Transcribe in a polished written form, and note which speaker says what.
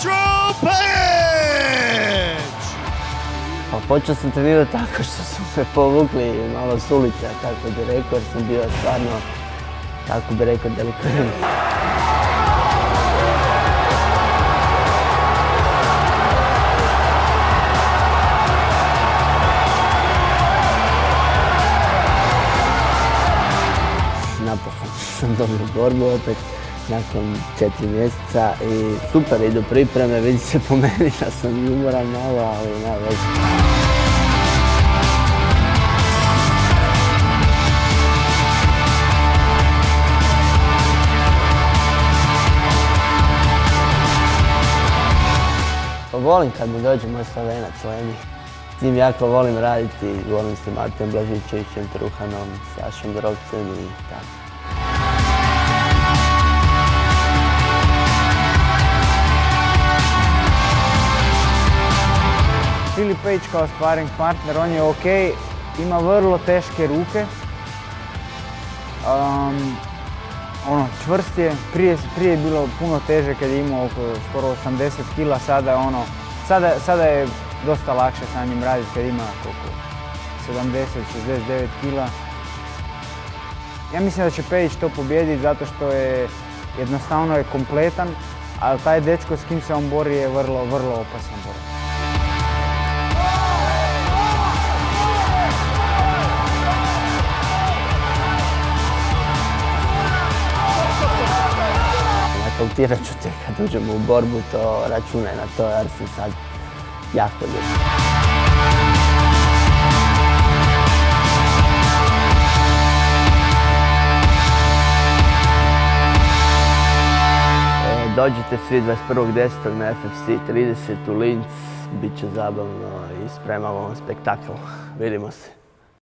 Speaker 1: Pa počeo sam trenirati tako što su me povukli malo s ulice, tako bi rekao, jer sam bio stvarno, tako bi rekao, delikvent. Napokon sam dobio borbu opet nakon 4 mjeseca i super idu pripreme, vidi se po meni da sam umoran malo, ali nema veze. Volim kad mi dođe moj Slovenac, Leni. S njim jako volim raditi, volim s Matijom Blažičevićem, Truhanom, Sašom Drogcem i tako.
Speaker 2: Filip Pejić kao sparring partner, on je ok, ima vrlo teške ruke. Čvrst je, prije je bilo puno teže kad je imao oko skoro 80 kila, sada je dosta lakše sa njim raditi kad ima oko 70-69 kila. Ja mislim da će Pejić to pobijediti zato što je jednostavno je kompletan, ali taj dečko s kim se on bori je vrlo opasan borac.
Speaker 1: Kontirat ću te kad uđemo u borbu, to računaj na to jer sam sad jako ljub. Dođite svi 21.10. na FFC 30 u Linz, bit će zabavno i spremamo spektakl. Vidimo se.